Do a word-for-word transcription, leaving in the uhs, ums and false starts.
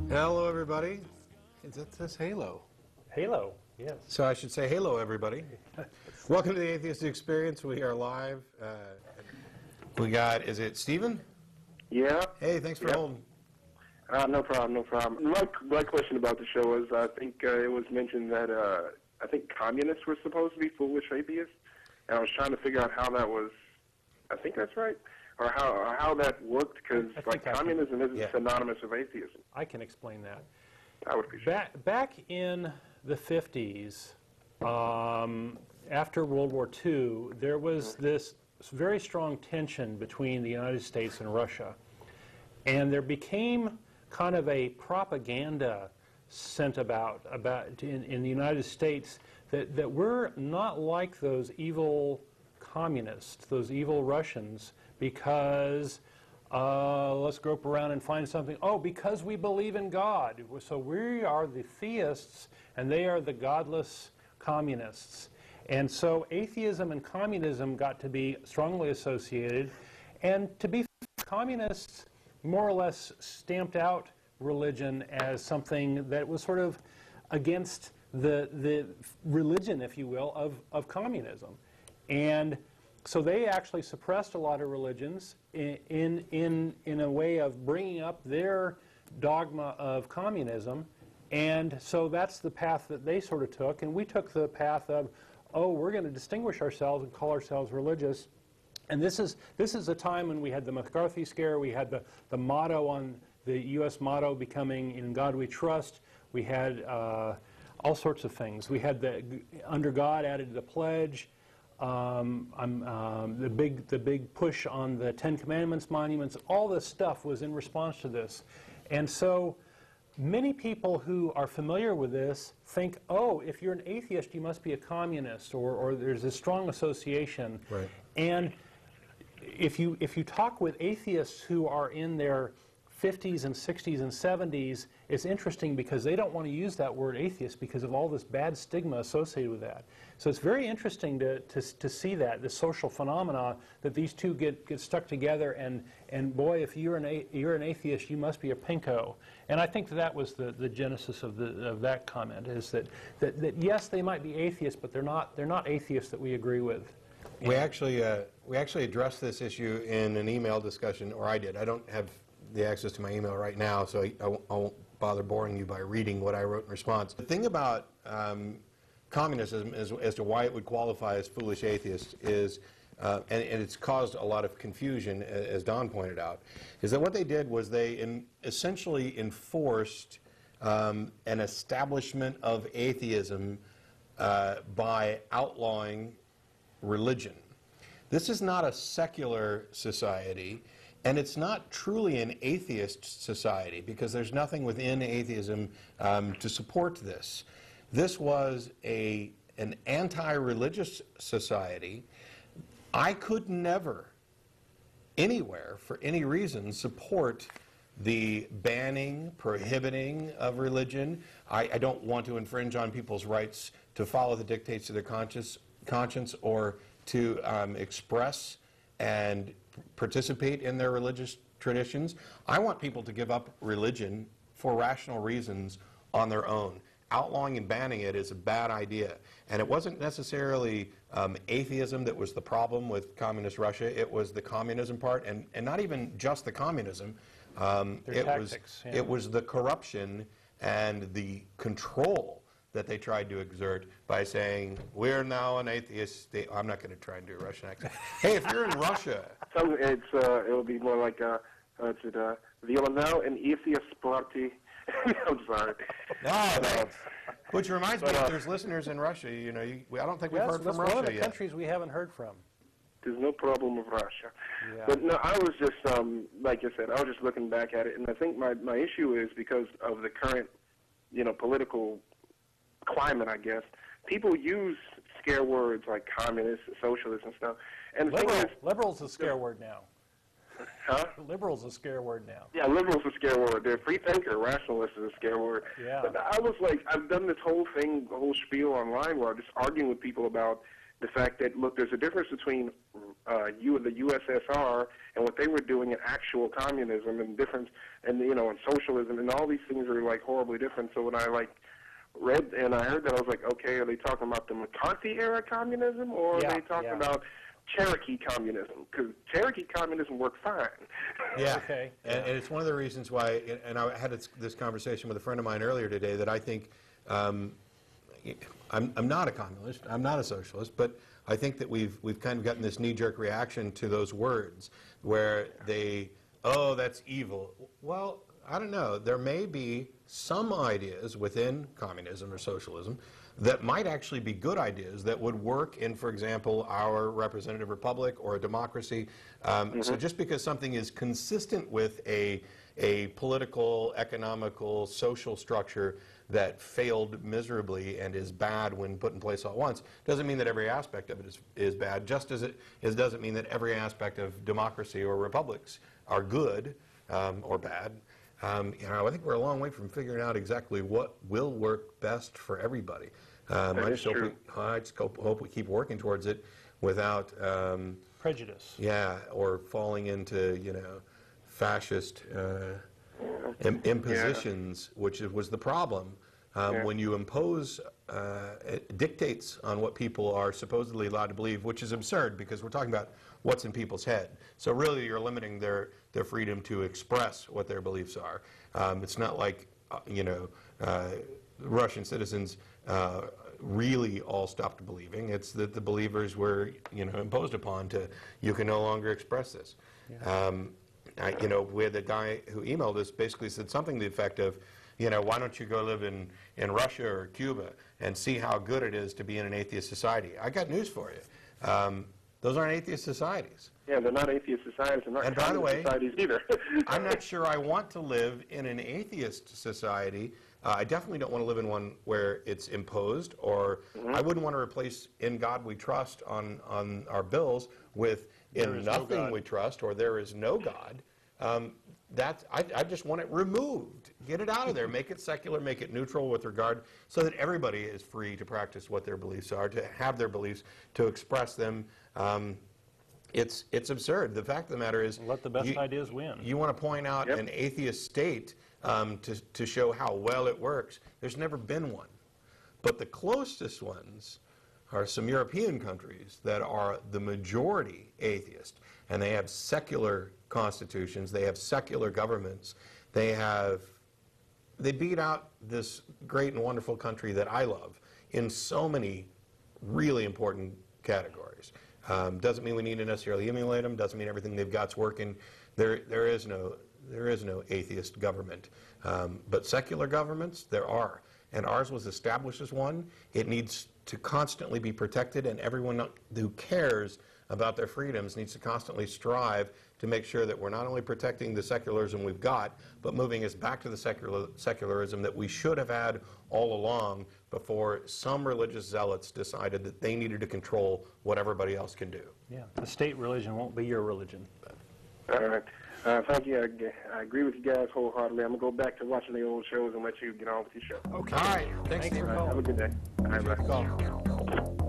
Hello, everybody. That says halo. Halo, yes. So I should say hello, everybody. Welcome to the Atheist Experience. We are live. Uh, we got, is it Stephen? Yeah. Hey, thanks for yep. holding. Uh, no problem, no problem. My, my question about the show is, I think uh, it was mentioned that uh, I think communists were supposed to be foolish atheists, and I was trying to figure out how that was. I think that's right, or how or how that worked, because like communism isn't yeah. synonymous with atheism. I can explain that. I would appreciate back, it. Back in the fifties, um, after World War Two, there was this very strong tension between the United States and Russia. And there became kind of a propaganda sent about, about in, in the United States that, that we're not like those evil communists, those evil Russians, because uh, let's grope around and find something. Oh, because we believe in God. So we are the theists and they are the godless communists. And so atheism and communism got to be strongly associated. And to be communists more or less stamped out religion as something that was sort of against the, the religion, if you will, of, of communism. And so they actually suppressed a lot of religions in, in, in, in a way of bringing up their dogma of communism. And so that's the path that they sort of took. And we took the path of, oh, we're going to distinguish ourselves and call ourselves religious. And this is, this is a time when we had the McCarthy scare. We had the, the motto on the U S motto becoming, "In God We Trust." We had uh, all sorts of things. We had the "Under God" added to the pledge. Um, I'm, um, the big, the big push on the Ten Commandments monuments. All this stuff was in response to this. And so many people who are familiar with this think, oh, if you're an atheist, you must be a communist, or, or there's a strong association. Right. And if you, if you talk with atheists who are in their fifties and sixties and seventies, it's interesting because they don't want to use that word atheist because of all this bad stigma associated with that. So it's very interesting to, to, to see that, the social phenomena, that these two get, get stuck together, and, and boy, if you're an, a, you're an atheist, you must be a pinko. And I think that, that was the, the genesis of, the, of that comment, is that, that, that yes, they might be atheists, but they're not, they're not atheists that we agree with. We actually, uh, we actually addressed this issue in an email discussion, or I did. I don't have the access to my email right now, so I, I, won't, I won't bother boring you by reading what I wrote in response. The thing about um, communism is, as to why it would qualify as foolish atheists is, uh, and, and it's caused a lot of confusion, as Don pointed out, is that what they did was they in, essentially enforced um, an establishment of atheism uh, by outlawing religion. This is not a secular society, and it's not truly an atheist society, because there's nothing within atheism um, to support this. This was a, an anti-religious society. I could never, anywhere, for any reason, support the banning, prohibiting of religion. I, I don't want to infringe on people's rights to follow the dictates of their conscience, conscience or to um, express and participate in their religious traditions. I want people to give up religion for rational reasons on their own. Outlawing and banning it is a bad idea. And it wasn't necessarily um, atheism that was the problem with communist Russia. It was the communism part, and, and not even just the communism. Um, Their it tactics, was, yeah. It was the corruption and the control that they tried to exert by saying, we're now an atheist state. I'm not going to try and do a Russian accent. Hey, if you're in Russia. So it's, uh, it'll be more like, uh, uh, it's uh, we are now an atheist party. I'm sorry. No, that, which reminds but, me, uh, if there's listeners in Russia, you know, you, I don't think we've That's, heard that's from one Russia of the yet. countries we haven't heard from. There's no problem with Russia. Yeah. But no, I was just, um, like I said, I was just looking back at it, and I think my, my issue is because of the current, you know, political climate, I guess. People use scare words like communist, socialist, and stuff. And the Liberal, thing is, liberal's a scare word now. huh? Liberal's a scare word now. Yeah, liberal's a scare word. They're free thinker. Rationalist is a scare word. Yeah. But I was like, I've done this whole thing, the whole spiel online where I'm just arguing with people about the fact that, look, there's a difference between uh, you the U S S R and what they were doing in actual communism, and difference, and you know, and socialism, and all these things are like horribly different. So when I like read and I heard that, I was like, okay, are they talking about the McCarthy era communism, or Yeah, are they talking yeah. about Cherokee communism? Because Cherokee communism worked fine. Yeah, Okay. and, and it's one of the reasons why, and I had this, this conversation with a friend of mine earlier today, that I think, um, I'm, I'm not a communist, I'm not a socialist, but I think that we've, we've kind of gotten this knee-jerk reaction to those words, where they, oh, that's evil. Well, I don't know, there may be some ideas within communism or socialism that might actually be good ideas that would work in, for example, our representative republic or a democracy. Um, mm-hmm. So just because something is consistent with a, a political, economical, social structure that failed miserably and is bad when put in place all at once, doesn't mean that every aspect of it is, is bad, just as it is, doesn't mean that every aspect of democracy or republics are good um, or bad. Um, you know, I think we're a long way from figuring out exactly what will work best for everybody. Um, I just hope we, I just hope, hope we keep working towards it without um, prejudice. Yeah, or falling into, you know, fascist uh, im impositions, yeah. which was the problem. Um, yeah. When you impose uh, dictates on what people are supposedly allowed to believe, which is absurd because we're talking about what's in people's head. So really you're limiting their, their freedom to express what their beliefs are. Um, it's not like, uh, you know, uh, Russian citizens uh, really all stopped believing. It's that the believers were, you know, imposed upon to, you can no longer express this. Yeah. Um, I, you know, where the guy who emailed us basically said something to the effect of, you know, why don't you go live in, in Russia or Cuba and see how good it is to be in an atheist society? I got news for you. Um, those aren't atheist societies. Yeah, they're not atheist societies. They're not and by the way, societies either. I'm not sure I want to live in an atheist society. Uh, I definitely don't want to live in one where it's imposed, or mm-hmm. I wouldn't want to replace "In God We Trust" on, on our bills with "In Nothing no We Trust" or "There is no God." Um, that I, I just want it removed. Get it out of there. Make it secular. Make it neutral with regard, so that everybody is free to practice what their beliefs are, to have their beliefs, to express them. Um, it's it's absurd. The fact of the matter is, let the best you, ideas win. You want to point out yep. an atheist state um, to to show how well it works. There's never been one, but the closest ones are some European countries that are the majority atheist, and they have secular constitutions, they have secular governments, they have, they beat out this great and wonderful country that I love in so many really important categories. Um, doesn't mean we need to necessarily emulate them, doesn't mean everything they've got's working. There, there is no, there is no atheist government. Um, but secular governments, there are. And ours was established as one. It needs to constantly be protected, and everyone who cares about their freedoms needs to constantly strive to make sure that we're not only protecting the secularism we've got, but moving us back to the secular, secularism that we should have had all along before some religious zealots decided that they needed to control what everybody else can do. Yeah, the state religion won't be your religion. All right. Uh, thank you. I, I agree with you guys wholeheartedly. I'm going to go back to watching the old shows and let you get on with your show. Okay. All right. Thanks, Thanks for calling. Have a good day. All right, bye.